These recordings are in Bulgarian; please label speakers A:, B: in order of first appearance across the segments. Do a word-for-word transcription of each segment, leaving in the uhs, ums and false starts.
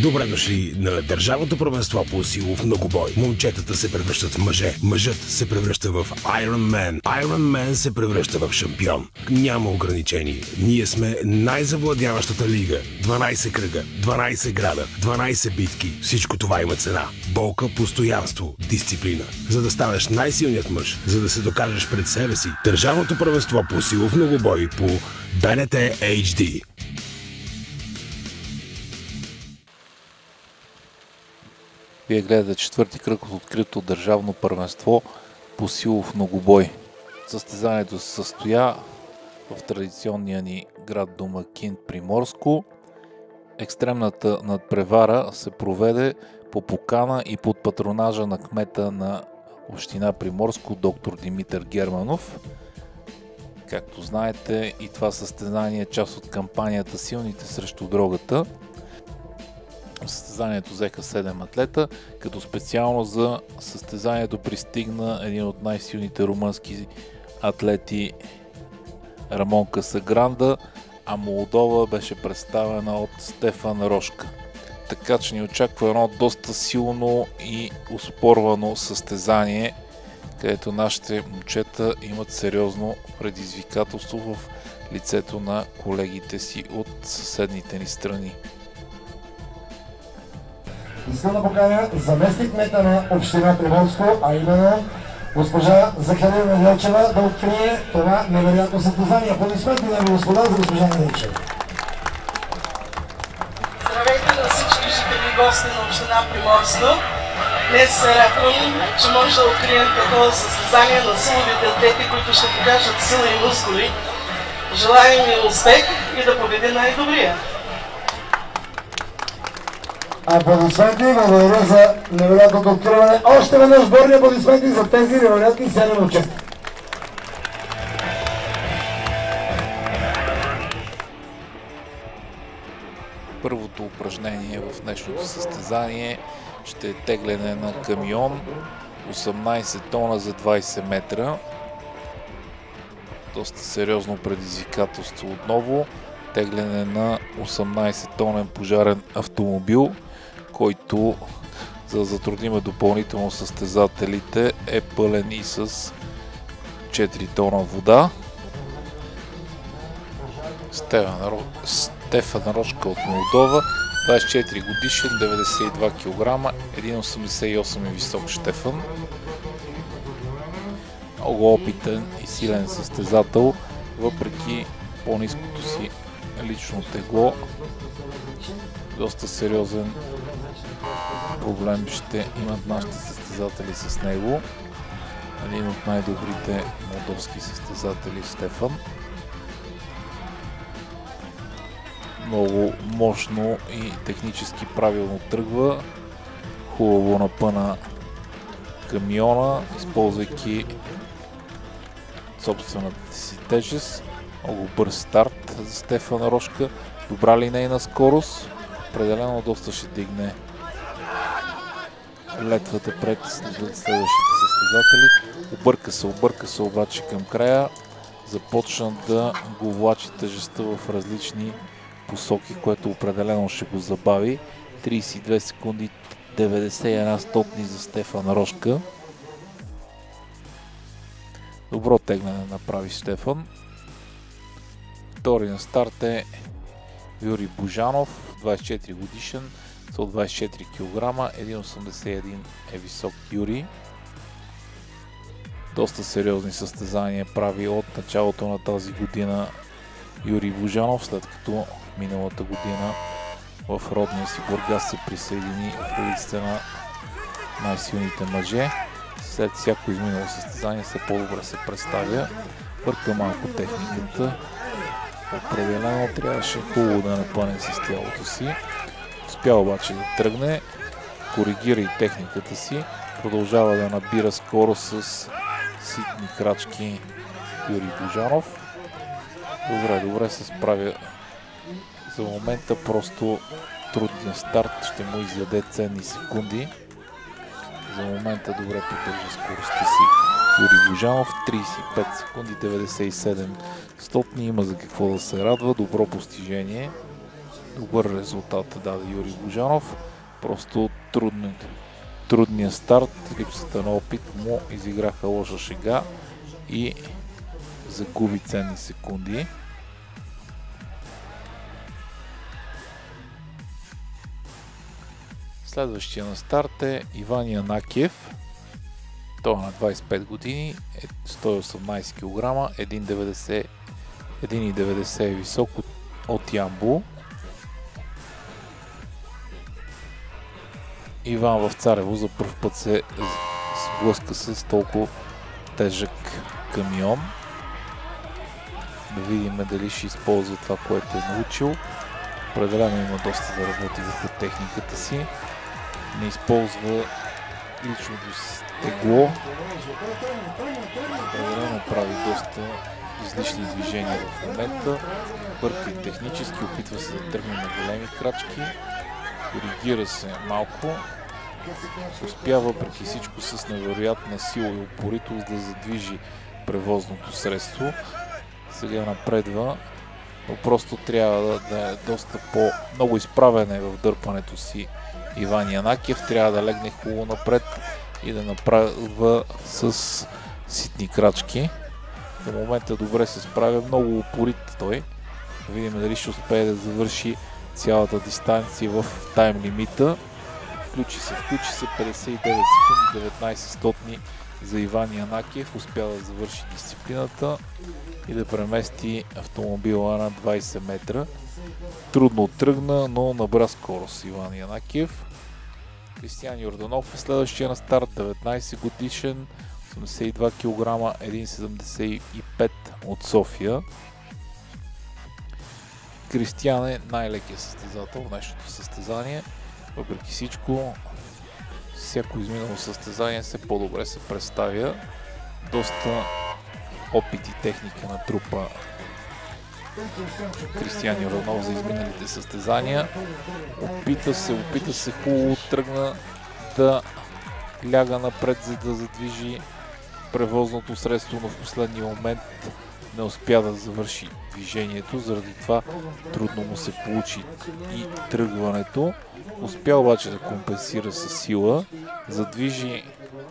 A: Добре дошли на държавното първенство по силов многобой. Момчетата се превръщат в мъже. Мъжът се превръща в Iron Man. Iron Man се превръща в шампион. Няма ограничения. Ние сме най-завладяващата лига. дванайсет кръга, дванайсет града, дванайсет битки. Всичко това има цена. Болка, постоянство, дисциплина. За да станеш най-силният мъж, за да се докажеш пред себе си. Държавното първенство по силов многобой по Б Н Т Ейч Ди.
B: Вие гледате четвърти кръг от открито държавно първенство по силов многобой. Състезанието се състоя в традиционния ни град домакин Приморско. Екстремната надпревара се проведе по покана и под патронажа на кмета на община Приморско, доктор Димитър Германов. Както знаете, и това състезание е част от кампанията Силните срещу дрогата. В състезанието взеха седем атлета, като специално за състезанието пристигна един от най-силните румънски атлети Рамон Касагранда, а Молдова беше представена от Стефан Рошка. Така че ни очаква едно доста силно и оспорвано състезание, където нашите момчета имат сериозно предизвикателство в лицето на колегите си от съседните ни страни.
C: Искам да поканя заместник кмета на община Приморско, а именно госпожа Захарина Неделчева, да открие това невероятно състезание. Аплодисменти, дами и господа, за госпожа Неделчева.
D: Здравейте на всички жители и гости на община Приморско. Днес се радвам, че може да открием такова състезание на силовите атлети, които ще покажат сила и мускули. Желаем ви успех и да победи най-добрия.
C: Аплодисменти, благодаря за невероятното откриване. Още веднъж борни аплодисменти за тези невероятни сели момчета.
B: Първото упражнение в днешното състезание ще е тегляне на камион, осемнайсет тона за двайсет метра. Доста сериозно предизвикателство отново. Тегляне на осемнайсет тонен пожарен автомобил, който, за да затрудниме допълнително състезателите, е пълен и с четири тона вода. Стефан Рошка от Молдова, двайсет и четири годишен, деветдесет и два килограма, един осемдесет и осем е висок Штефан. Много опитен и силен състезател, въпреки по-ниското си лично тегло. Доста сериозен проблем ще имат нашите състезатели с него. Един от най-добрите молдовски състезатели Стефан. Много мощно и технически правилно тръгва. Хубаво напъна камиона, използвайки собствената си тежест. Много бърз старт за Стефан Рошка. Добра линейна скорост. Определено доста ще дигне летвата пред следващите състезатели. Обърка се, обърка се обаче към края. Започна да го влачи тежестта в различни посоки, което определено ще го забави. трийсет и две секунди, деветдесет и една стотни за Стефан Рошка. Добро тегляне направи Стефан. Втори на старт е Юрий Божанов, двайсет и четири годишен, сто двайсет и четири килограма, един осемдесет и един е висок Юрий. Доста сериозни състезания прави от началото на тази година Юрий Божанов, след като миналата година в родния си Бургас се присъедини в редиците на най-силните мъже. След всяко изминало състезание все по-добре се представя. Бърка малко техниката. Определено трябваше хубаво да напъне с тялото си. Успя обаче да тръгне, коригира и техниката си. Продължава да набира скорост с ситни крачки Юрий Божанов. Добре, добре се справя. За момента просто трудният старт ще му изяде ценни секунди. За момента добре поддържа скоростта си Юрий Божанов. трийсет и пет секунди, деветдесет и седем стотни. Има за какво да се радва. Добро постижение. добър резултат даде Юрий Божанов. Просто труден, трудният старт, липсата на опит му изиграха лоша шега и загуби ценни секунди. Следващия на старт е Иван Янакиев. Той е на двадесет и пет години, е сто и осемнадесет килограма, един и деветдесет е висок от, от Ямбол. Иван в Царево за първ път се сблъска с толкова тежък камион. Да видим дали ще използва това, което е научил. Определено има доста да работи върху техниката си. Не използва личното стегло. Определено прави доста излишни движения в момента. Бърка и технически, опитва се да тръгне на големи крачки. Коригира се малко. Успява въпреки всичко с невероятна сила и упоритост да задвижи превозното средство. Сега напредва, но просто трябва да, да е доста по-много изправен е в дърпането си Иван Янакиев. Трябва да легне хубаво напред и да направя с ситни крачки. В момента добре се справя, много упорит той. Да видим дали ще успее да завърши цялата дистанция в тайм лимита. Включи се, включи се петдесет и девет секунди, деветнадесет стотни за Иван Янакиев. Успя да завърши дисциплината и да премести автомобила на двадесет метра. Трудно тръгна, но набра скорост Иван Янакиев. Кристиян Йорданов е следващия на старт, деветнадесет годишен, осемдесет и два килограма, един седемдесет и пет от София. Кристиян е най-лекият състезател в днешното състезание. Въпреки всичко, всяко изминало състезание все по-добре се представя. Доста опит и техника на трупа Кристиян Йорданов за изминалите състезания. Опита се, опита се хубаво, тръгна да ляга напред, за да задвижи превозното средство, но в последния момент не успя да завърши движението, заради това трудно му се получи и тръгването. Успя обаче да компенсира със сила, задвижи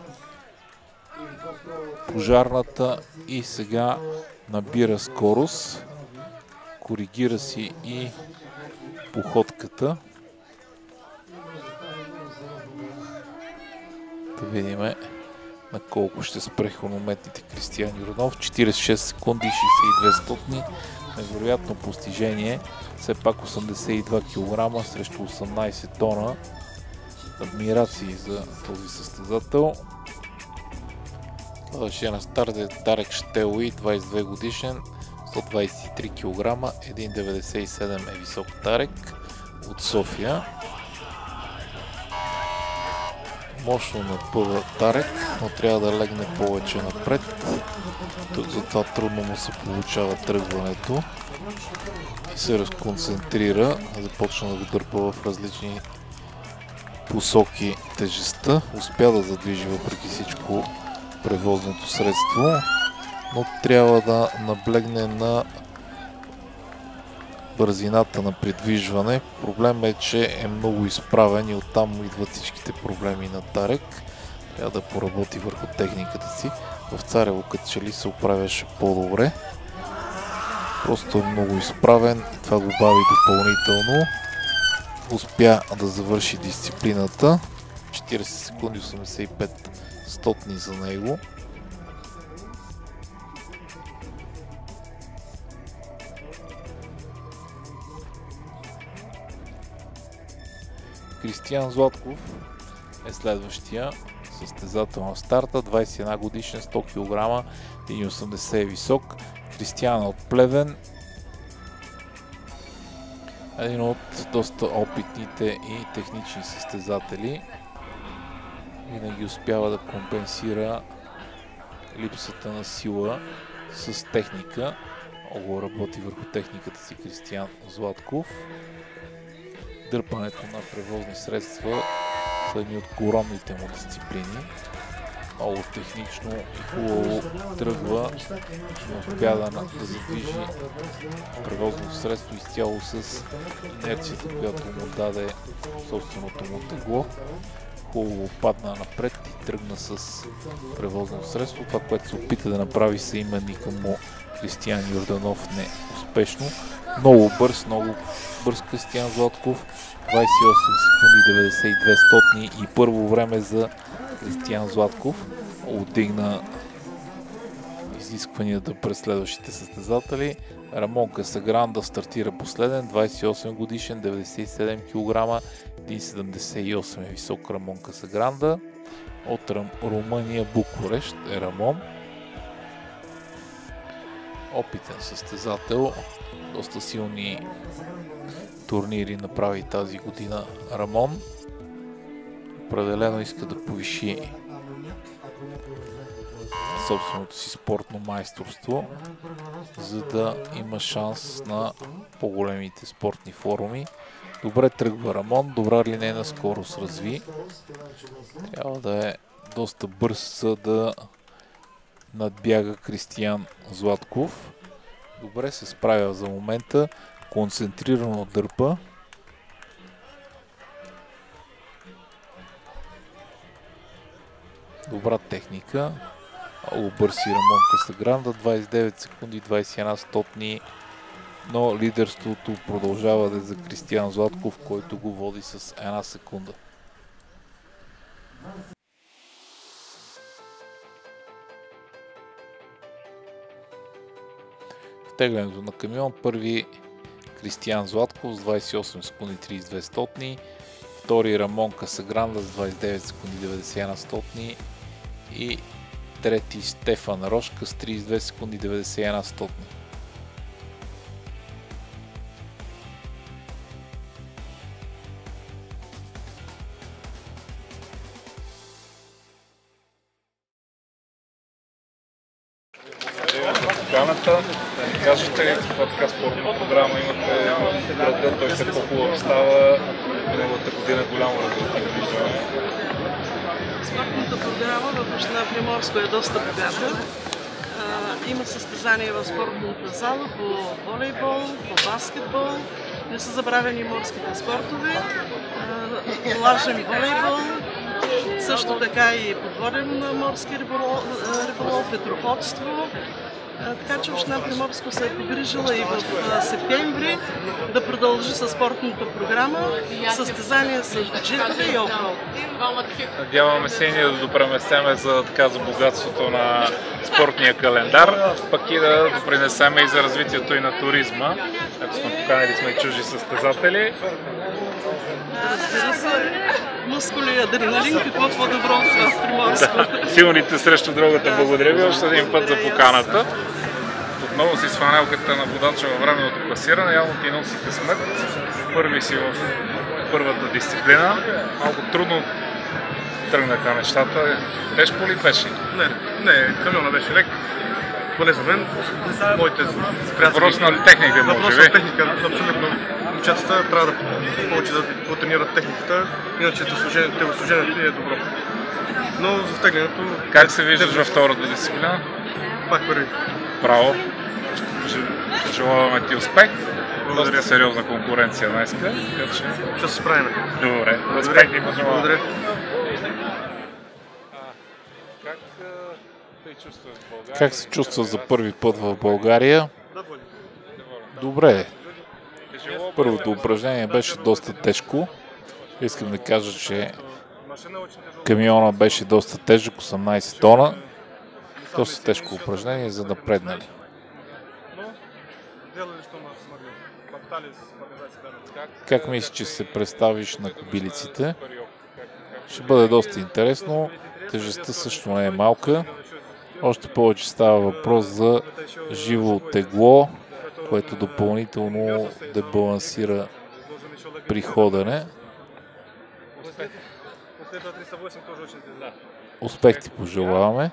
B: пожарната и сега набира скорост. Коригира си и походката. Да видим на колко ще спре хронометните Кристиян Йорданов. четиридесет и шест секунди, шейсет и две стотни. Невероятно постижение. Все пак осемдесет и два килограма срещу осемнадесет тона. Адмирации за този състезател. Следващия на старт е Дарек Штелуи, двадесет и две годишен, сто двадесет и три килограма, един деветдесет и седем е висок Дарек от София. Мощно напъва Дарек, но трябва да легне повече напред. Затова трудно му се получава тръгването и се разконцентрира. Започна да го дърпа в различни посоки тежестта. Успя да задвижи въпреки всичко превозното средство, но трябва да наблегне на бързината на придвижване. Проблем е, че е много изправен и оттам идват всичките проблеми на Дарек. Трябва да поработи върху техниката си. В Царево като че ли се оправяше по-добре. Просто е много изправен и това го бави допълнително. Успя да завърши дисциплината. четиридесет секунди, осемдесет и пет стотни за него. Кристиян Златков е следващия състезател на старта. двадесет и една годишен, сто килограма, един осемдесет е висок. Кристиян от Плевен. Един от доста опитните и технични състезатели. Винаги успява да компенсира липсата на сила с техника. Много работи върху техниката си Кристиян Златков. Дърпането на превозни средства са едни от коронните му дисциплини. Много технично и хубаво тръгва, но успя да, да задвижи превозното средство изцяло с инерцията, която му даде собственото му тегло. Хубаво падна напред и тръгна с превозното средство. Това, което се опита да направи съименника му Кристиян Йорданов, не успешно. Много бърз, много бърз Кристиян Златков. двадесет и осем секунди деветдесет и две стотни и първо време за Кристиян Златков. Отдигна изискванията през следващите състезатели. Рамон Касагранда стартира последен, двадесет и осем годишен, деветдесет и седем килограма, един седемдесет и осем е висок Рамон Касагранда. От Румъния Букурещ е Рамон. Опитен състезател, доста силни турнири направи тази година Рамон. Определено иска да повиши собственото си спортно майсторство, за да има шанс на по-големите спортни форуми. Добре тръгва Рамон, добра линейна скорост разви. Трябва да е доста бърз, за да надбяга Кристиян Златков. Добре се справя за момента, концентрирано дърпа. Добра техника. Много бърз и Рамон Касагранда, двадесет и девет секунди, двадесет и една стотни, но лидерството продължава да е за Кристиян Златков, който го води с една секунда. В теглянето на камион първи Кристиян Златков с двадесет и осем секунди, тридесет и две стотни, втори Рамон Касагранда с двадесет и девет секунди, деветдесет и една стотни и трети Стефан Рошка с тридесет и две секунди, деветдесет и една стотни.
E: Поканата, кажете ли каква така спортна програма имате в града, той се по-хубаво става, миналата година голямо резултат виждаме.
D: Спортната програма в община Приморско е доста богата. Има състезания в спортната зала по волейбол, по баскетбол. Не са забравени морските спортове. Лажен волейбол, също така и подводен морски риболов, ветроходство. Така че община Приморско се е погрижила и в септември да продължи със спортната програма, състезания с джетове и офроуд.
E: Надяваме се и ние да допренесеме за, така, за богатството на спортния календар, пък и да допринесеме и за развитието и на туризма. Ако сме поканили сме и чужди състезатели.
D: Разбира се, мускули и адреналин, какво по-добро в Приморско.
E: Да, силните срещу другата. Благодаря ви още един път за поканата. Отново си с фанелката на водача във временното класиране. Явно ти носи късмет. Първи си в първата дисциплина. Малко трудно тръгнаха нещата. Тежко ли беше?
F: Не, не, камиона беше лек. Поне за мен. Моите приятели...
E: Въпрос на техника, може би.
F: Въпрос на техника, абсолютно. Момчетата трябва да повече да потренират техниката, иначе телосложението е добро. Но за втеглянето...
E: Как се виждаш във втората дисциплина?
F: Пак първи.
E: Браво! Желаваме ти успех. Доста сериозна конкуренция днес.
F: Ще се справим.
E: Добре, успех ти пожелавам.
F: Благодаря.
B: Как се чувства за първи път в България? Добре. Първото упражнение беше доста тежко. Искам да кажа, че камиона беше доста тежък, осемнадесет тона. Доста тежко упражнение за напреднали. Как мислиш, че се представиш на кобилиците? Ще бъде доста интересно. Тежестта също не е малка. Още повече става въпрос за живо тегло, което допълнително да балансира при ходене. Успех ти пожелаваме.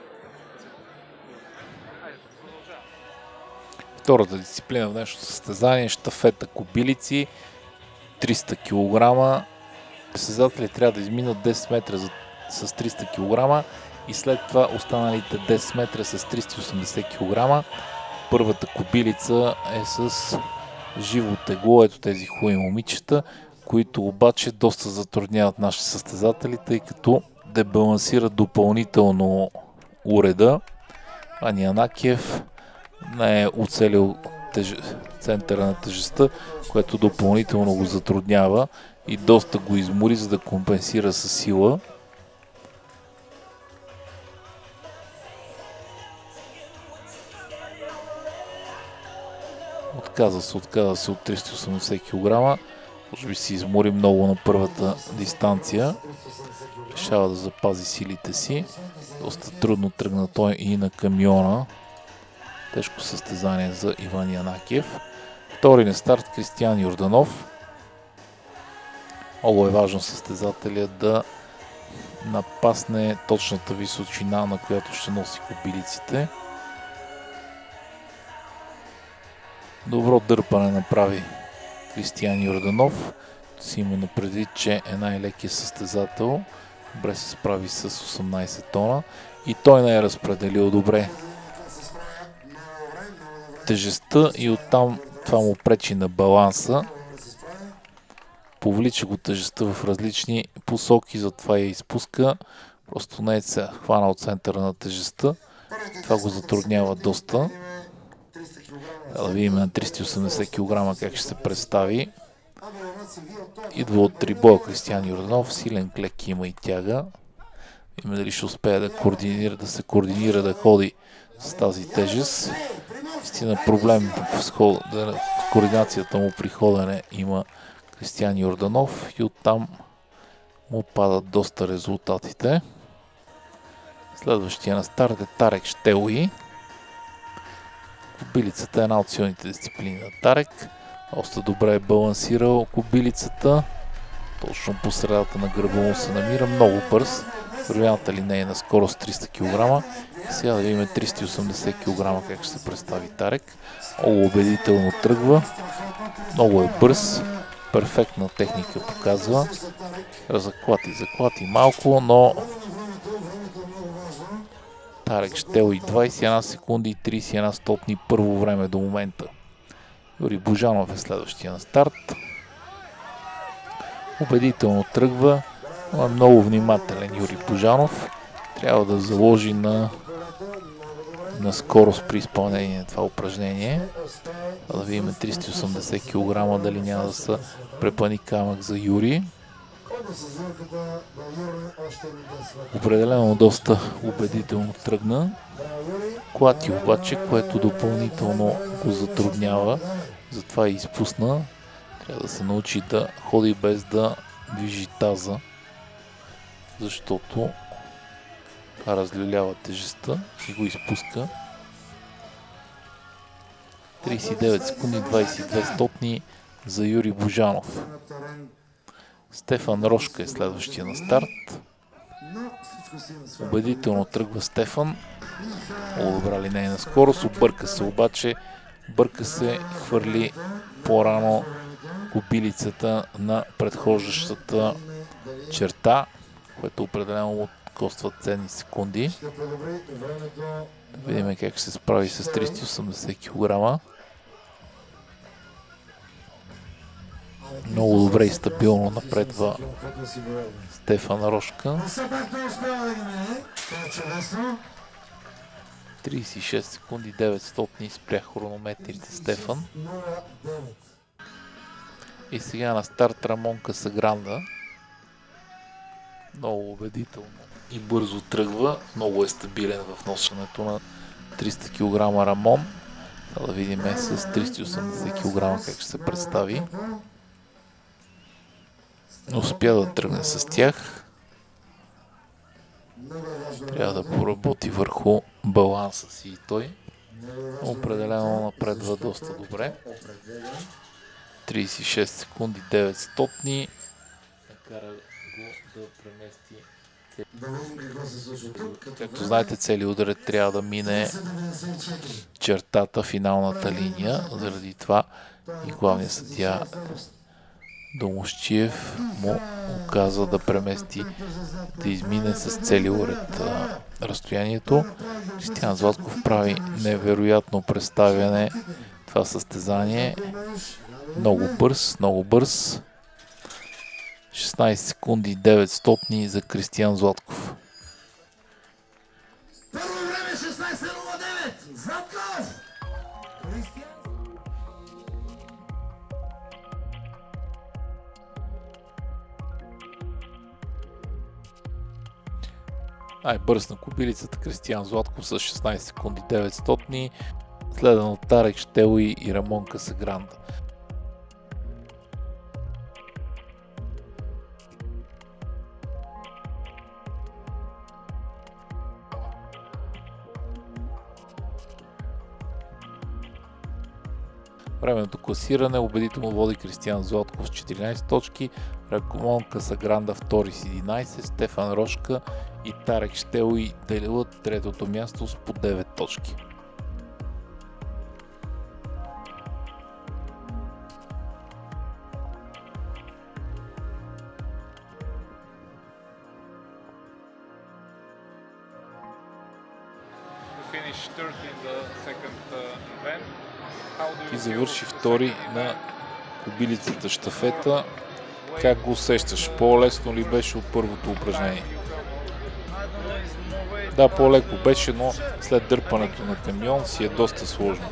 B: Втората дисциплина в днешното състезание е щафета кобилици, триста килограма. Състезатели трябва да изминат десет метра с триста килограма и след това останалите десет метра с триста и осемдесет килограма. Първата кобилица е с живо тегло, ето тези хубави момичета, които обаче доста затрудняват нашите състезатели, тъй като дебалансират допълнително уреда. Ани Янакиев не е оцелил теж... центъра на тежестта, което допълнително го затруднява и доста го измори, за да компенсира със сила. Отказа се, отказа се от триста и осемдесет килограма. Може би се измори много на първата дистанция. Решава да запази силите си. Доста трудно тръгна той и на камиона. Тежко състезание за Иван Янакиев. Втори на старт Кристиян Йорданов. Много е важно състезателя да напасне точната височина, на която ще носи кобилиците. Добро дърпане направи Кристиян Йорданов. Си има на предвид, че е най-лекият състезател. Добре се справи с осемнадесет тона и той не е разпределил добре тежестта и оттам това му пречи на баланса. Повлича го тежестта в различни посоки, затова я изпуска. Просто не е се хвана от центъра на тежестта. Това го затруднява доста. Да видим на триста и осемдесет килограма как ще се представи. Идва от трибоя Кристиян Йорданов. Силен клек има и тяга. Има дали ще успее да координира, да се координира, да ходи с тази тежест. Истина проблем в, сход... в координацията му при ходене има Кристиян Йорданов и оттам му падат доста резултатите. Следващия на старт е Тарек Щелои. Кобилицата е една от силните дисциплини на Тарек. Доста добре е балансирал кобилицата. Точно по средата на гърба му се намира. Много бърз. Вероятната линейна скорост триста килограма. Сега да видим триста и осемдесет килограма как ще се представи Тарек. Много убедително тръгва. Много е бърз. Перфектна техника показва. Заклати, заклати малко, но Тарек Щелои двадесет и една секунди и тридесет и една стотни първо време до момента. Юрий Божанов е следващия на старт. Убедително тръгва, но е много внимателен Юрий Божанов. Трябва да заложи на, на скорост при изпълнение на това упражнение. А да видим триста и осемдесет килограма дали няма да са препъни камък за Юрий. Определено доста убедително тръгна. Клати обаче, което допълнително го затруднява, затова и изпусна. Трябва да се научи да ходи без да движи таза, защото това разлюлява тежестта и го изпуска. тридесет и девет секунди двадесет и две стотни за Юрий Божанов. Стефан Рошка е следващия на старт. Убедително тръгва Стефан. Много добра линейна скорост. Обърка се обаче. Бърка се, хвърли по-рано кобилицата на предхождащата черта, което определено му коства ценни секунди. Да видим как ще се справи с триста и осемдесет килограма. Много добре и стабилно напредва Стефан Рошка. тридесет и шест секунди деветстотни спря хронометрите Стефан. И сега на старт Рамон Касагранда. Много убедително и бързо тръгва. Много е стабилен в носенето на триста килограма Рамон. Да видим с триста и осемдесет килограма как ще се представи. Успя да тръгне с тях. Трябва да поработи върху баланса си и той. Определено напредва доста добре. тридесет и шест секунди деветстотни. Накара го да премести. Както знаете, целият удар трябва да мине чертата, финалната линия. Заради това и главният съдия Домощиев му оказа да премести, да измине с цели уред разстоянието. Кристиян Златков прави невероятно представяне това състезание. Много бърз, много бърз. шестнайсет секунди деветстотни за Кристиян Златков.
C: Първо време шестнайсет нула девет. Златков!
B: Най-бърз на кобилицата Кристиян Златков с шестнайсет секунди деветстотни, следен от Тарек Щелуи и Рамон Касагранда. Временното класиране убедително води Кристиян Златков с четиринайсет точки, Рамон Касагранда втори с единайсет, Стефан Рошка и Тарек Щелуи делят третото място с по девет точки. И завърши втори на кобилицата щафета. Как го усещаш? По-лесно ли беше от първото упражнение? Да, по-леко беше, но след дърпането на камион си е доста сложно.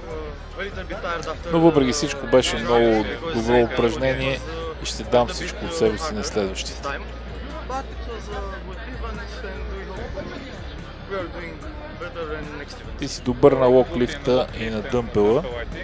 B: Но въпреки всичко беше много добро упражнение и ще дам всичко от себе си на следващите. Ти си добър на локлифта и на дъмпела.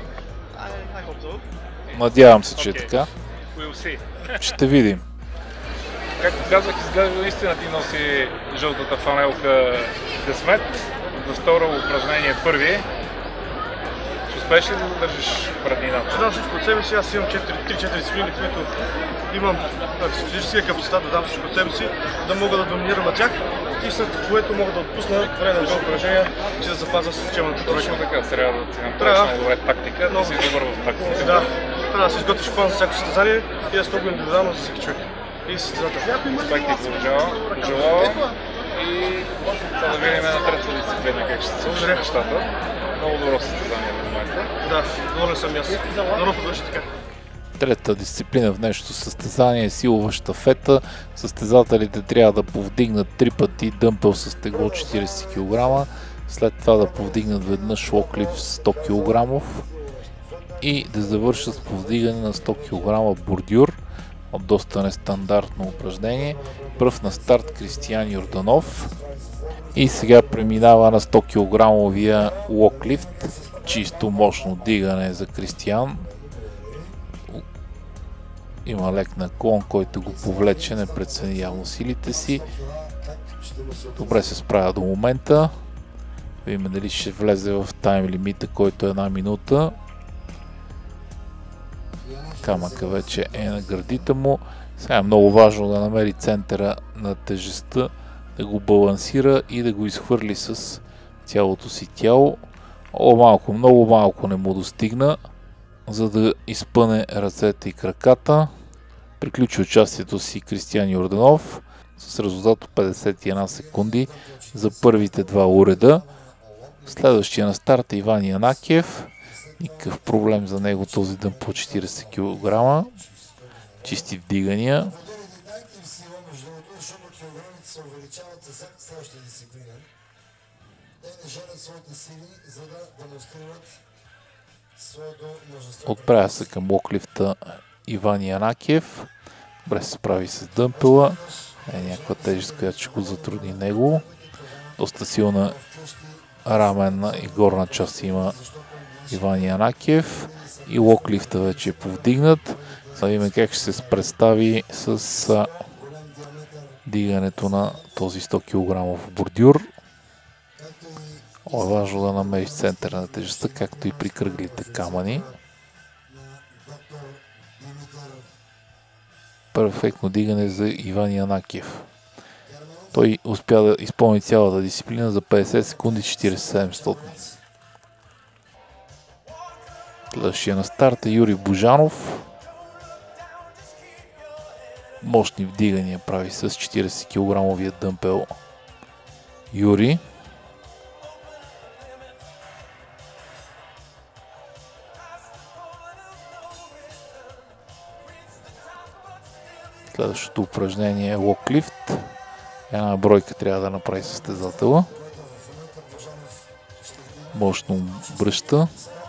B: Надявам се, че е така. Ще видим.
E: Както казах, изглежда наистина ти носи жълтата фанелка късмет. За второ упражнение първи. Ще успееш ли да задържиш преднината?
F: Ще дам всичко от себе си. Аз имам три-четири дисциплини, които имам физическия капацитет да дам всичко от себе си, да мога да доминирам на тях и след което мога да отпусна време на две упражнения, че да запазя системната тройка.
E: Точно така, трябва да си направиш много добре тактика, да си добър в тактика.
F: Да, трябва да си изготвиш план за всяко състезание и да се толкова индивидуално за всеки човек. И състезател.
E: Успех ти пожелавам и сега да видим на трета дисциплина как ще се случи нещата. Много добро състезание в момента.
F: Да, доволен съм и аз. Добро продължи така.
B: Трета дисциплина в днешното състезание е силова щафета. Състезателите трябва да повдигнат три пъти дъмпел с тегло четирийсет килограма, след това да повдигнат веднъж локлиф сто килограмов и да завършат с повдигане на сто килограма бордюр. От доста нестандартно упражнение. Пръв на старт Кристиян Йорданов и сега преминава на сто килограмовия локлифт. Чисто мощно дигане за Кристиян. Има лек наклон, който го повлече, не прецени явно силите си. Добре се справя до момента. Видим дали ще влезе в тайм лимита, който е една минута. Камъка вече е на гърдите му. Сега е много важно да намери центъра на тежестта, да го балансира и да го изхвърли с цялото си тяло. О, малко, много малко не му достигна, за да изпъне ръцете и краката. Приключи участието си Кристиян Йорданов с резултат от петдесет и една секунди за първите два уреда. Следващия на старт е Иван Янакиев. Никакъв проблем за него този дъм по четирийсет килограма. Чисти вдигания. Отправя се към локлифта Иван Янакиев. Добре се справи с дъмпела. Е някаква тежест, която ще го затрудни него. Доста силна раменна и горна част има Иван Янакиев. И локлифта вече е повдигнат. За да видим как ще се представи с дигането на този сто килограмов бордюр. О, е важно да намериш центъра на тежестта, както и при кръглите камъни. Перфектно дигане за Иван Янакиев. Той успя да изпълни цялата дисциплина за петдесет секунди четирийсет седемстотни. Следващия на старт е Юрий Божанов. Мощни вдигания прави с четиридесет килограмовия дъмпел Юри. Следващото упражнение е локлифт. Една бройка трябва да направи състезателя. Мощно бръща.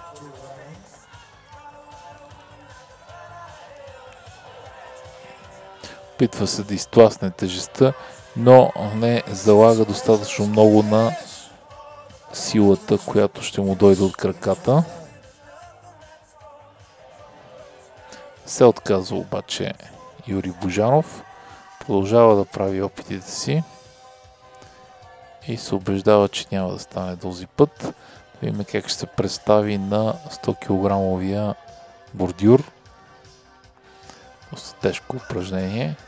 B: Опитва се да изтласне тежестта, но не залага достатъчно много на силата, която ще му дойде от краката. Се отказва обаче Юрий Божанов. Продължава да прави опитите си и се убеждава, че няма да стане този път. Видим как ще се представи на сто килограмовия бордюр. Доста тежко упражнение.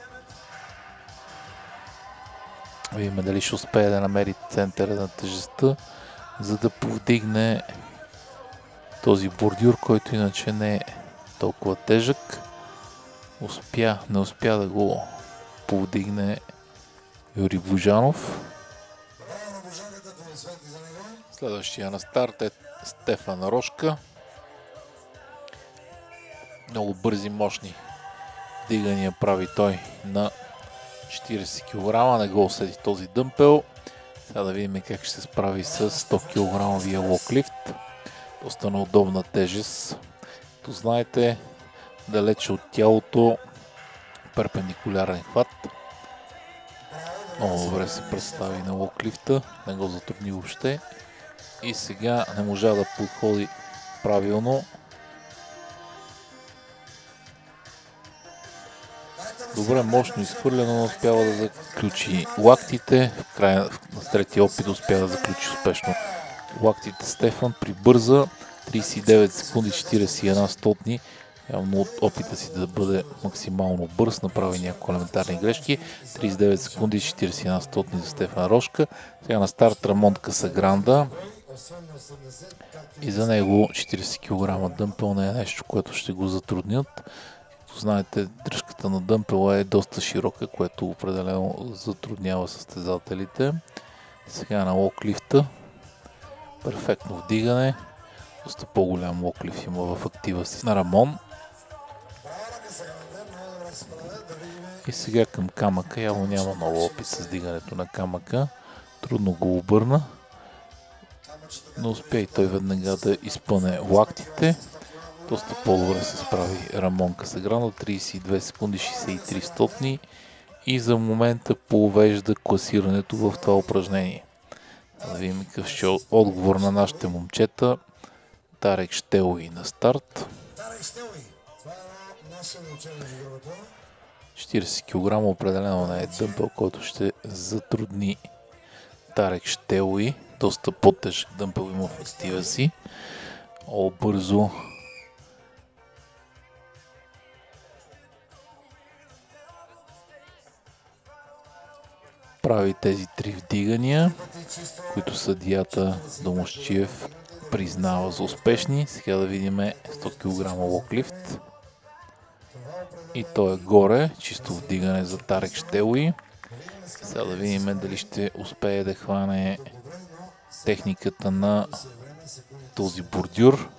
B: Видим дали ще успее да намери центъра на тежестта, за да повдигне този бордюр, който иначе не е толкова тежък. Успя, не успя да го повдигне Юрий Божанов. Следващия на старт е Стефан Рошка. Много бързи, мощни вдигания прави той на четиридесет килограма. Не го усети този дъмпел. Сега да видим как ще се справи с сто килограмовия локлифт. Доста неудобна тежест. Като знаете, далече от тялото, перпендикулярен хват. Много добре се представи на локлифта. Не го затрудни въобще. И сега не можа да подходи правилно. Добре, мощно изхвърлено, но успява да заключи лактите. В края на третия опит успя да заключи успешно лактите Стефан. Прибърза тридесет и девет секунди четиридесет и една стотни. Явно от опита си да бъде максимално бърз, направи някои елементарни грешки. тридесет и девет секунди четиридесет и една стотни за Стефан Рошка. Сега на старт Рамон Касагранда. И за него четиридесет килограма дъмпел не е нещо, което ще го затруднят. Знаете, дръжката на дъмпела е доста широка, което определено затруднява състезателите. Сега на локлифта. Перфектно вдигане. Доста по-голям локлифт има в актива си на Рамон. И сега към камъка. Явно няма много опит с вдигането на камъка. Трудно го обърна. Но успя и той веднага да изпъне лактите. Доста по-добре се справи Рамон Касагранда. тридесет и две секунди шейсет и три стотни. И за момента повежда класирането в това упражнение. Да видим какъв ще е отговор на нашите момчета. Тарек Щелови на старт. четиридесет килограма определено не е дъмпел, който ще затрудни Тарек Щелови. Доста по-тежък дъмпел има в актива си. О, бързо прави тези три вдигания, които съдията Домусчиев признава за успешни. Сега да видим сто килограма локлифт. И то е горе, чисто вдигане за Тарек Щелови. Сега да видим дали ще успее да хване техниката на този бордюр.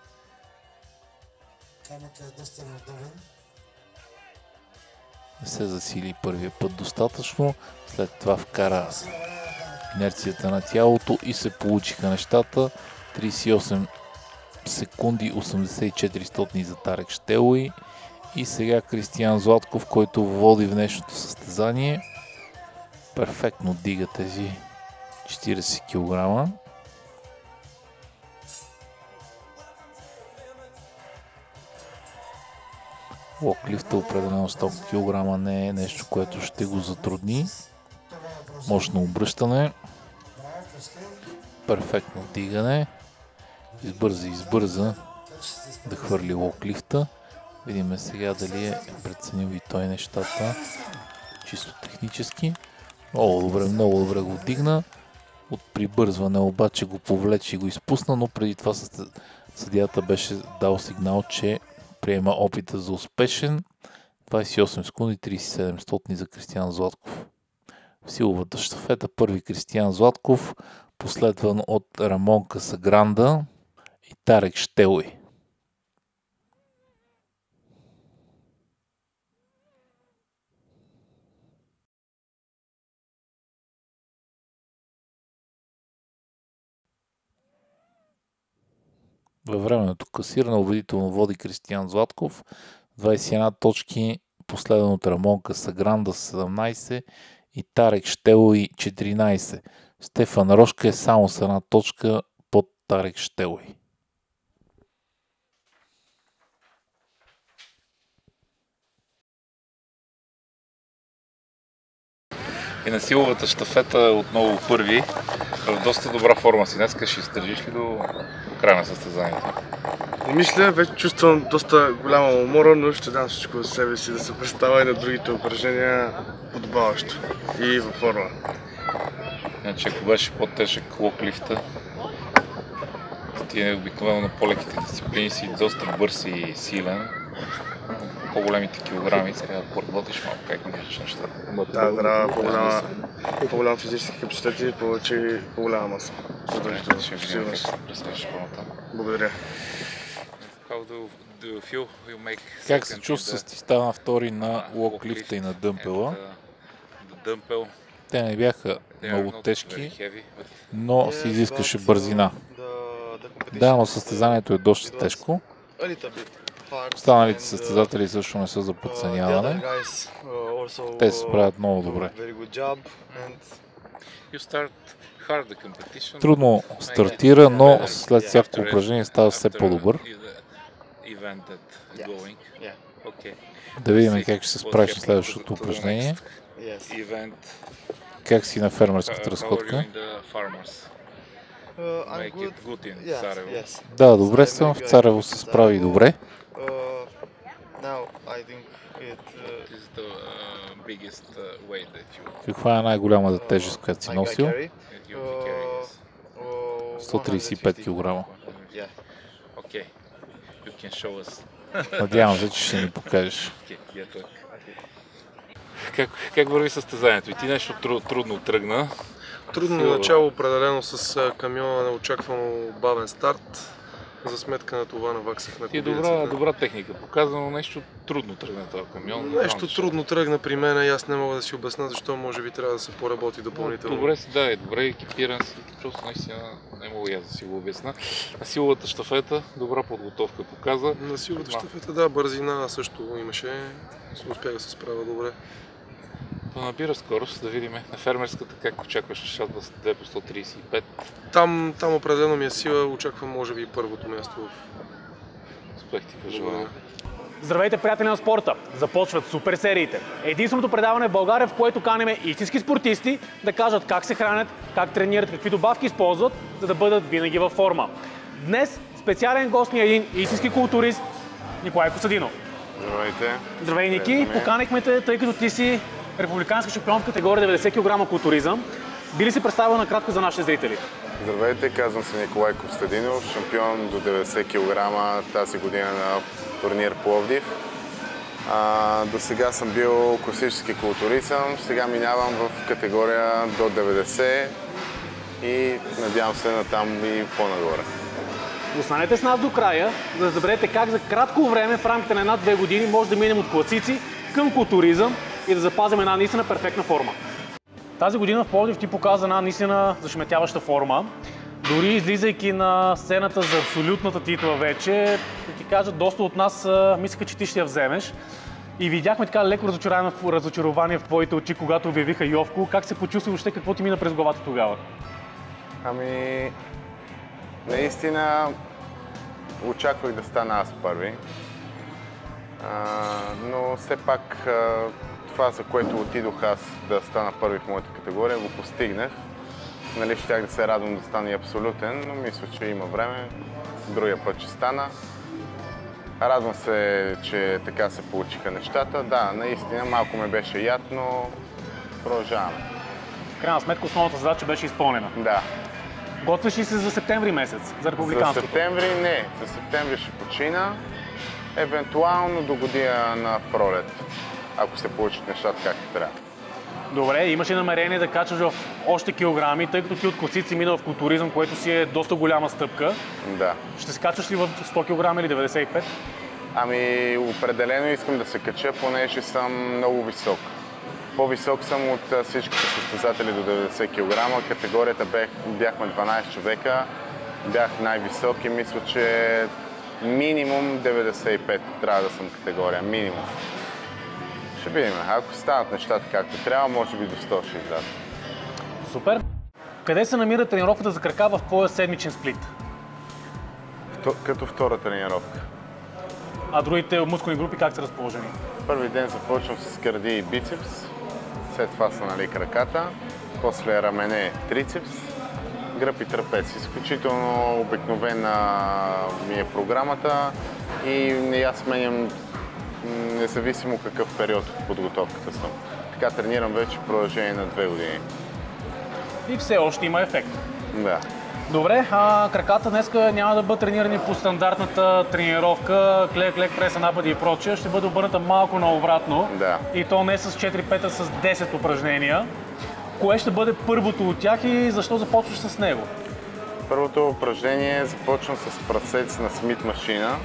B: Не се засили първия път достатъчно. След това вкара инерцията на тялото и се получиха нещата. тридесет и осем секунди осемдесет и четири стотни за Тарек Щелови. И сега Кристиян Златков, който води в днешното състезание. Перфектно дига тези четиридесет килограма. Локлифта определено сто килограма не е нещо, което ще го затрудни. Мощно обръщане. Перфектно дигане. Избърза, избърза да хвърли локлифта. Видим сега дали е преценил и той нещата чисто технически. Много добре, много добре го дигна. От прибързване обаче го повлече и го изпусна, но преди това съдията беше дал сигнал, че приема опита за успешен. двадесет и осем секунди тридесет и седем стотни за Кристиян Златков. В силовата щафета първи Кристиян Златков, последван от Рамон Касагранда и Тарек Щелой. Във временното класиране убедително води Кристиян Златков, двадесет и една точки, последван от Рамон Касагранда с седемнадесет и Тарек Щелой четиринадесет. Стефан Рошка е само с една точка под Тарек Щелой.
E: И на силовата щафета отново първи. В доста добра форма си. Днеска ще издържиш ли до края на състезанието?
F: Мисля, вече чувствам доста голяма умора, но ще дам всичко за себе си да се представя и на другите упражнения подобаващо и във форма.
E: Иначе ако беше по-тежък локлифта, ти е обикновено на по-леките дисциплини си доста бърз и силен. По-големите килограми трябва да поработиш малко, как мислиш нещата.
F: Да, трябва по-голяма, по-голям физически капацитет и повече по-голяма маса.
E: Задължително ще видим как ще представиш по-натам.
F: Благодаря.
B: Как се чувстваш, ти стана втори на локлифта и на дъмпела? Те не бяха много тежки, но си изискаше бързина. Да, но състезанието е доста тежко. Останалите състезатели също не са за подценяване. Те се справят много добре. Трудно стартира, но след всяко упражнение става все по-добър. Да видим как ще се справиш на следващото упражнение. Как си на фермерската разходка? Да, добре съм. В Царево се справи добре. Каква е най-голямата тежест, която си носил? сто тридесет и пет килограма. Надявам се, че ще ни покажеш.
E: Как, как върви състезанието? И ти нещо трудно тръгна.
G: Трудно начало, определено с камиона, неочаквано бавен старт. За сметка на това наваксах на
E: Ти е добра, добра техника показа, но нещо трудно тръгна този камион.
G: Нещо трудно тръгна при мен и аз не мога да си обясня защо може би трябва да се поработи допълнително.
E: Добре си, да, е добре екипиран си, просто наистина не мога и аз да си го обясня. На силовата щафета добра подготовка показа.
G: На силовата щафета, да, бързина също имаше, успях да се справя добре.
E: Набира скорост, да видим на фермерската как очакваш нещата с две по сто тридесет и пет.
G: Там, там определено ми е сила, очаквам може би първото място в...
E: Успех ти пожелавам.
H: Здравейте, приятели на спорта! Започват супер сериите. Единственото предаване в България, в което каним истински спортисти да кажат как се хранят, как тренират, какви добавки използват, за да бъдат винаги във форма. Днес специален гост ни е един истински културист Николай Костадинов.
I: Здравейте!
H: Здравей, Ники! Поканихме те, тъй като ти си републикански шампион в категория деветдесет килограма културизъм. Би ли си представил накратко за нашите зрители?
I: Здравейте, казвам се Николай Костадинов, шампион до деветдесет килограма тази година на турнир Пловдив. А, до сега съм бил класически културизъм, сега минавам в категория до деветдесет и надявам се натам и по-нагоре.
H: Останете с нас до края, за да разберете как за кратко време, в рамките на една-две години, може да минем от класици към културизъм и да запазим една наистина перфектна форма. Тази година в Пловдив ти показа една наистина зашеметяваща форма. Дори излизайки на сцената за абсолютната титла вече, да ти кажа, доста от нас мислеха, че ти ще я вземеш. И видяхме така леко разочарование в твоите очи, когато обявиха Йовко. Как се почувства въобще, какво ти мина през главата тогава?
I: Ами, наистина очаквах да стана аз първи. А, но все пак това, за което отидох аз да стана първи в моята категория, го постигнах. Нали, щях да се радвам да стана и абсолютен, но мисля, че има време. Другия път ще стана. Радвам се, че така се получиха нещата. Да, наистина малко ме беше яд, но продължаваме.
H: В крайна сметка основната задача беше изпълнена.
I: Да.
H: Готвиш ли се за септември месец, за републиканското?
I: За септември не. За септември ще почина. Евентуално до година на пролет, ако се получат нещата както трябва.
H: Добре, имаш ли намерение да качваш в още килограми, тъй като ти от класици мина в културизъм, което си е доста голяма стъпка?
I: Да.
H: Ще се качваш ли в сто килограма или деветдесет и пет?
I: Ами, определено искам да се кача, понеже съм много висок. По-висок съм от всичките състезатели до деветдесет килограма. Категорията бях, бяхме дванайсет човека, бях най-висок и мисля, че минимум деветдесет и пет трябва да съм категория. Минимум. Ще видим. Ако станат нещата както трябва, може би до сто ще изляза.
H: Супер! Къде се намира тренировката за крака в твоя седмичен сплит?
I: Като втора тренировка.
H: А другите мускулни групи как са разположени?
I: Първи ден започвам с кърди и бицепс, след това са нали краката, после рамене, трицепс, гръб и трапец. Изключително обикновена ми е програмата и аз сменям независимо какъв период от подготовката съм. Така тренирам вече в продължение на две години.
H: И все още има ефект.
I: Да.
H: Добре, а краката днеска няма да бъдат тренирани по стандартната тренировка, клек, лек, преса, напади и прочее. Ще бъде обърната малко наобратно.
I: Да.
H: И то не с четири пет, а с десет упражнения. Кое ще бъде първото от тях и защо започваш с него?
I: Първото упражнение започвам с прасец на Смит машина.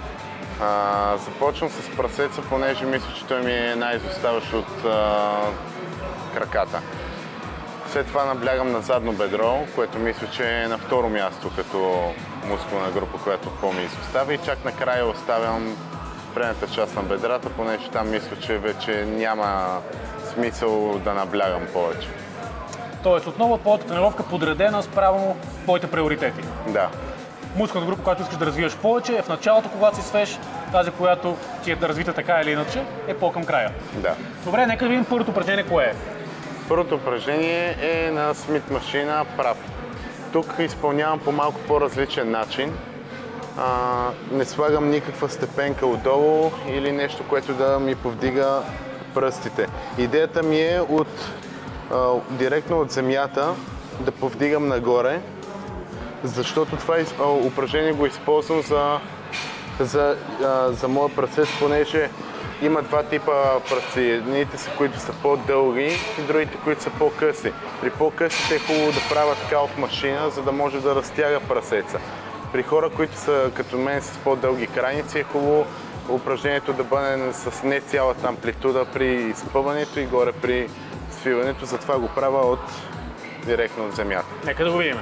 I: А, започвам с прасеца, понеже мисля, че той ми е най-изоставащ от а, краката. След това наблягам на задно бедро, което мисля, че е на второ място като мускулна група, която по-ми изоставя. И чак накрая оставям предната част на бедрата, понеже там мисля, че вече няма смисъл да наблягам повече.
H: Тоест отново твоята тренировка подредена спрямо твоите приоритети.
I: Да.
H: Мускулната група, която искаш да развиеш повече, е в началото, когато си свеж, тази, която ти е да развита така или иначе, е по-към края.
I: Да.
H: Добре, нека да видим първото упражнение кое е.
I: Първото упражнение е на Смит машина прав. Тук изпълнявам по малко по-различен начин. А, не слагам никаква степенка отдолу или нещо, което да ми повдига пръстите. Идеята ми е от, а, директно от земята да повдигам нагоре, защото това упражнение го използвам за, за, а, за моя пръстец, понеже има два типа пръсти. Едните са, които са по-дълги и другите, които са по-къси. При по-късите е хубаво да правя така от машина, за да може да разтяга прасеца. При хора, които са като мен с по-дълги крайници, е хубаво упражнението да бъде с не цялата амплитуда при изпъването и горе при свиването. Затова го правя от, директно от земята.
H: Нека да го видим.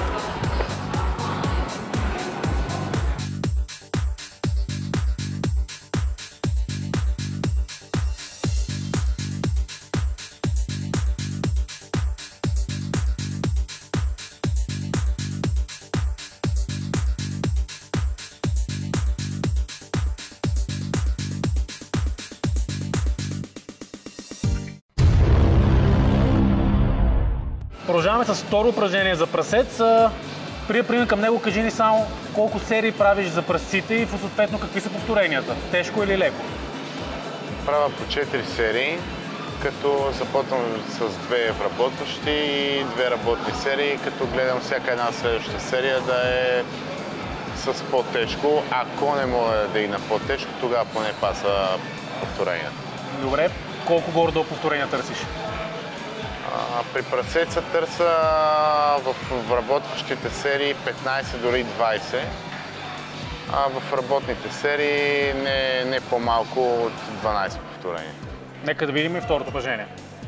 H: Продължаваме с второ упражнение за прасец. Преди да преминем към него, кажи ни само колко серии правиш за прасците и съответно какви са повторенията? Тежко или леко?
I: Правя по четири серии, като започвам с две вработващи и две работни серии, като гледам всяка една следваща серия да е с по-тежко. Ако не мога да и на по-тежко, тогава поне паса повторенията.
H: Добре, колко горе-долу повторения търсиш?
I: При прасеца търся в работващите серии петнайсет, дори двайсет, а в работните серии не, не по-малко от дванайсет повторения.
H: Нека да видим и второто упражнение.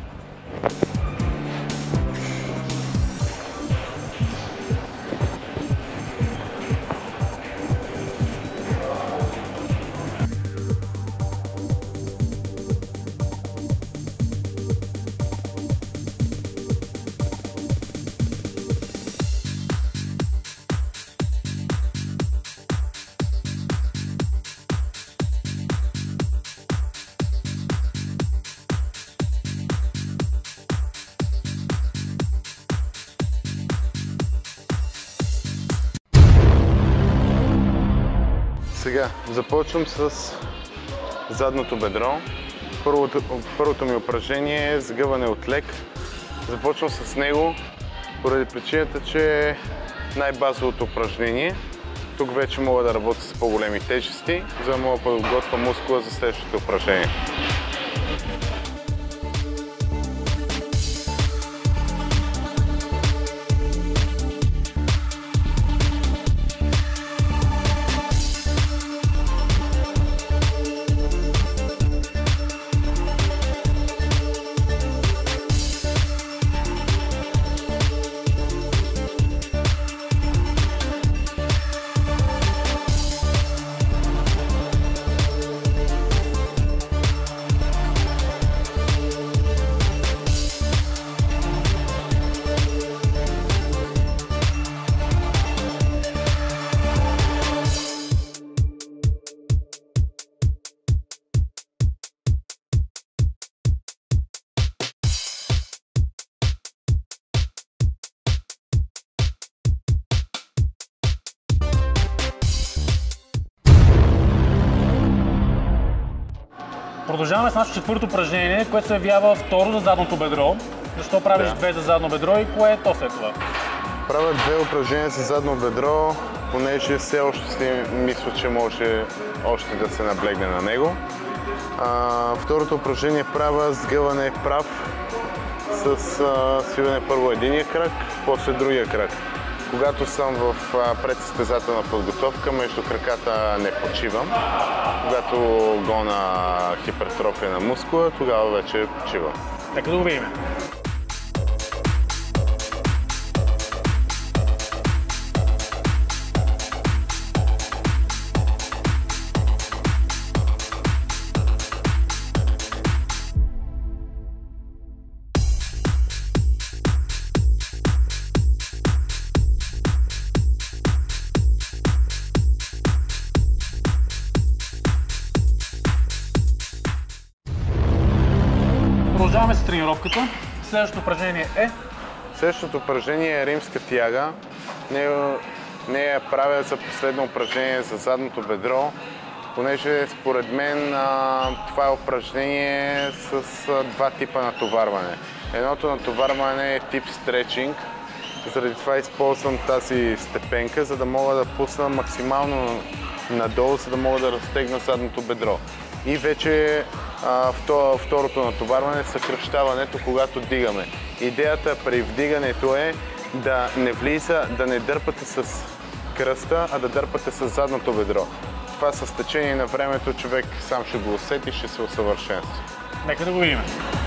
I: Сега започвам с задното бедро. Първото, първото ми упражнение е сгъване от лек. Започвам с него поради причината, че е най-базовото упражнение Тук вече мога да работя с по-големи тежести, за да мога да подготвя мускула за следващото упражнение.
H: Продължаваме с нашето четвърто упражнение, което се явява второ за задното бедро. Защо правиш
I: Да.
H: две за задно бедро и кое е то след това?
I: Правя две упражнения за задно бедро, понеже все още си мисля, че може още да се наблегне на него. А, второто упражнение правя сгъване вправ с а, свиване първо единия крак, после другия крак. Когато съм в предсъстезателна подготовка, между краката не почивам. Когато гона хипертрофия на мускула, тогава вече почивам.
H: Нека да го видим. Продължаваме с тренировката. Следващото упражнение е?
I: Следващото упражнение е римска тяга. Нея, нея правя за последно упражнение за задното бедро, понеже според мен а, това е упражнение с а, два типа натоварване. Едното натоварване е тип стречинг. Заради това използвам тази степенка, за да мога да пусна максимално надолу, за да мога да разтегна задното бедро. И вече а, второто натоварване е съкращаването, когато дигаме. Идеята при вдигането е да не влиза, да не дърпате с кръста, а да дърпате с задното бедро. Това с течение на времето човек сам ще го усети и ще се усъвършенства.
H: Нека да го видим.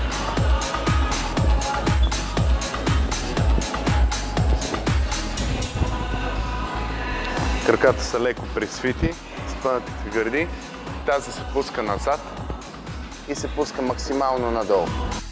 I: Краката са леко присвити, спънатите гърди. Тази се пуска назад и се пуска максимално надолу.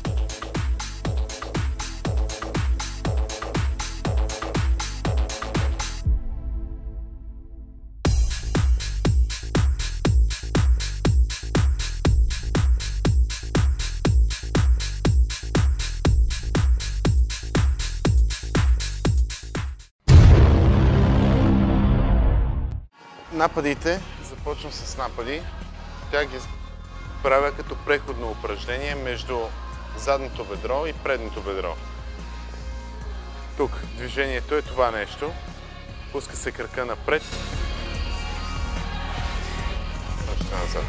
I: Нападите, започвам с напади. Тя ги правя като преходно упражнение между задното бедро и предното бедро. Тук движението е това нещо. Пуска се крака напред. Още назад.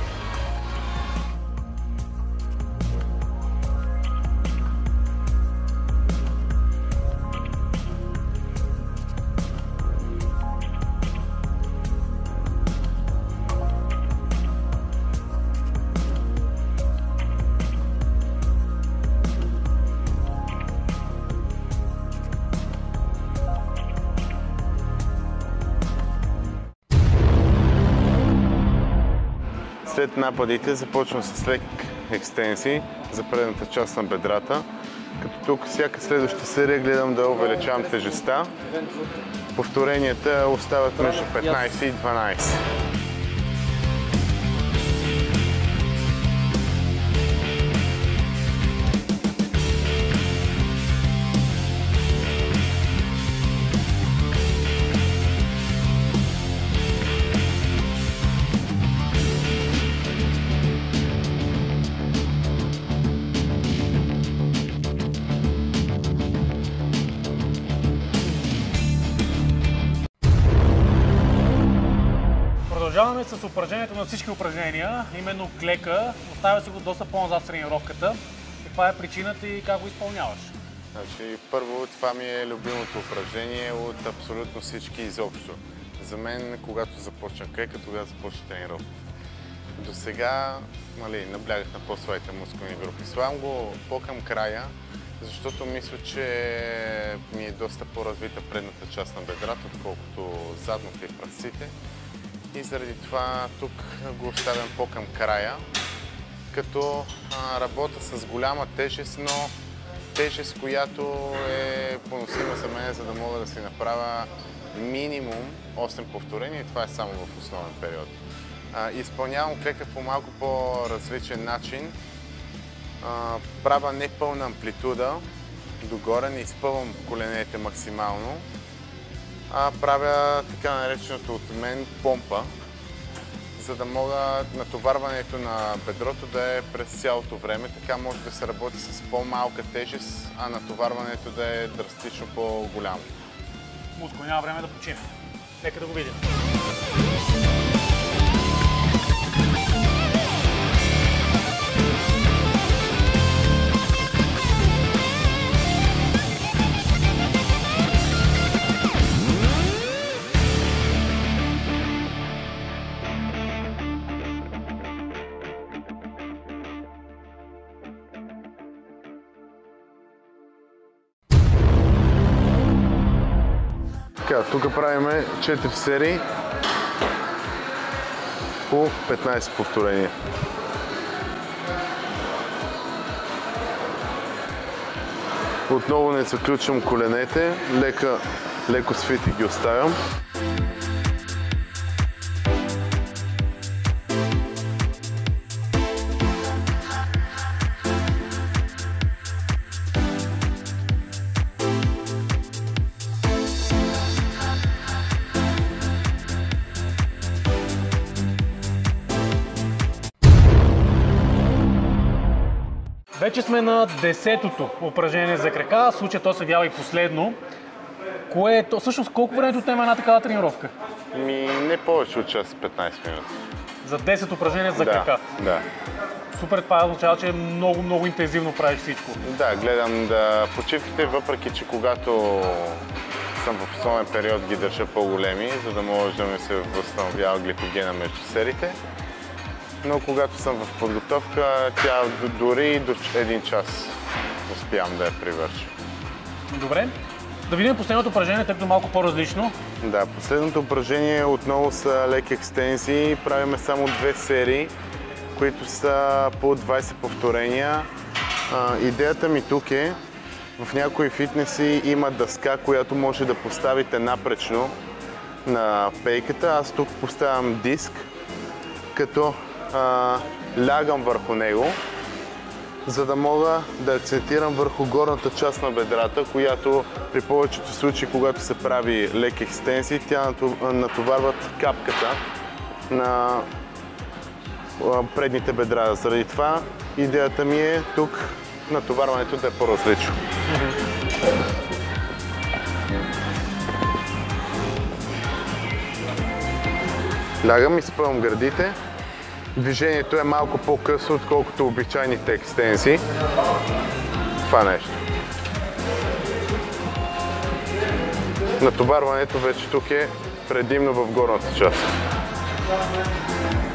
I: След нападите започвам с лек екстензии за предната част на бедрата, като тук всяка следваща серия гледам да увеличавам тежестта. Повторенията остават между петнайсет и дванайсет.
H: Продължаваме с упражнението на всички упражнения, именно клека. Оставя се го доста по-назад в тренировката. Каква е причината и как го изпълняваш?
I: Значи, първо, това ми е любимото упражнение от абсолютно всички изобщо. За мен, когато започна клека, тогава започна тренировка. До сега нали, наблягах на по-слабите мускулни групи. Слагам го по-към края, защото мисля, че ми е доста по-развита предната част на бедрата, отколкото задното и пръстците. И заради това тук го оставям по-към края, като а, работя с голяма тежест, но тежест, която е поносима за мен, за да мога да си направя минимум осем повторения и това е само в основен период. А, изпълнявам клека по малко по-различен начин. А, правя не пълна амплитуда догоре, не изпълвам коленете максимално, а правя така нареченото от мен помпа, за да мога натоварването на бедрото да е през цялото време. Така може да се работи с по-малка тежест, а натоварването да е драстично по-голямо.
H: Мускул, няма време да почине. Нека да го видим.
I: Така, тук правим четири серии по петнайсет повторения. Отново не заключвам коленете, лека, леко свити ги оставям.
H: Вече сме на десетото упражнение за крака, в случая то се явява и последно. Кое е то? Всъщност колко време отнема една такава тренировка?
I: Ми не повече от час петнайсет минути.
H: За десет упражнения за крака?
I: Да, да.
H: Супер, това означава, че много, много интензивно правиш всичко.
I: Да, гледам да почивките, въпреки че когато съм в основен период ги държа по-големи, за да може да ми се възстановява гликогена между сериите. Но когато съм в подготовка, тя дори до един час успявам да я привърша.
H: Добре. Да видим последното упражнение, тъй като малко по-различно.
I: Да, последното упражнение отново са леки екстензии. Правиме само две серии, които са по двайсет повторения. А, идеята ми тук е, в някои фитнеси има дъска, която може да поставите напречно на пейката. Аз тук поставям диск, като а, лягам върху него, за да мога да акцентирам върху горната част на бедрата, която при повечето случаи, когато се прави леки екстензии, тя натоварва капката на предните бедра. Заради това идеята ми е тук натоварването да е по-различно. Лягам, изпълвам гърдите. Движението е малко по-късно, отколкото обичайните екстензии. Това нещо. Натоварването вече тук е предимно в горната част.